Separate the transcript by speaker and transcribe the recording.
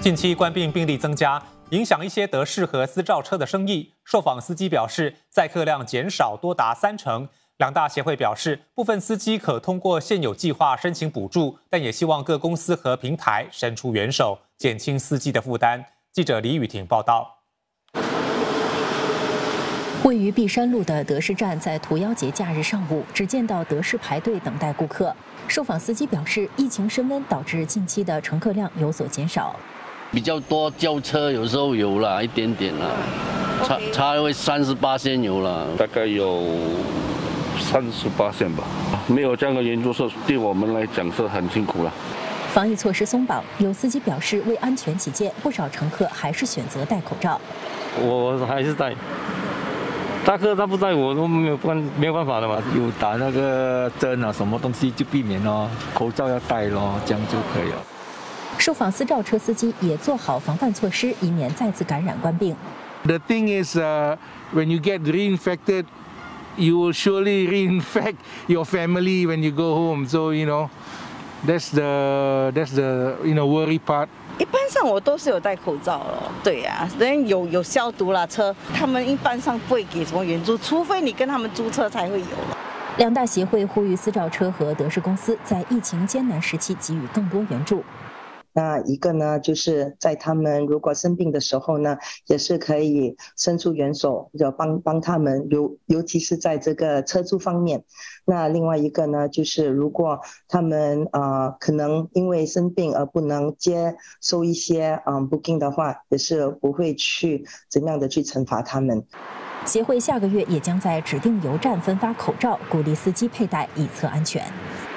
Speaker 1: 近期冠病病例增加，影响一些德士和私照车的生意。受访司机表示，载客量减少多达30%。两大协会表示，部分司机可通过现有计划申请补助，但也希望各公司和平台伸出援手，减轻司机的负担。记者李雨婷报道。
Speaker 2: 位于碧山路的德士站在屠妖节假日上午，只见到德士排队等待顾客。受访司机表示，疫情升温导致近期的乘客量有所减少。
Speaker 3: 比较多轿车，有时候有啦，一点点啦，差会38%有啦，
Speaker 4: 大概有38%吧。没有这样的援助是对我们来讲是很辛苦了。
Speaker 2: 防疫措施松绑，有司机表示，为安全起见，不少乘客还是选择戴口罩。
Speaker 5: 我还是戴。大客他不戴我都没有办法的嘛，
Speaker 6: 有打那个针啊，什么东西就避免咯，口罩要戴咯，这样就可以了。
Speaker 2: 受访私照车司机也做好防范措施，以免再次感染冠病。
Speaker 7: The thing is, when you get reinfected, you will surely reinfect your family when you go home. So that's the worry part.
Speaker 8: 一般上我都是有戴口罩了，对呀，人有消毒啦，车他们一般上不会给什么援助，除非你跟他们租车才会有。
Speaker 2: 两大协会呼吁私照车和德士公司在疫情艰难时期给予更多援助。
Speaker 9: 那一个呢，就是在他们如果生病的时候呢，也是可以伸出援手，就帮他们，尤其是在这个车租方面。那另外一个呢，就是如果他们可能因为生病而不能接收一些booking 的话，也是不会去怎样的去惩罚他们。
Speaker 2: 协会下个月也将在指定油站分发口罩，鼓励司机佩戴以测安全。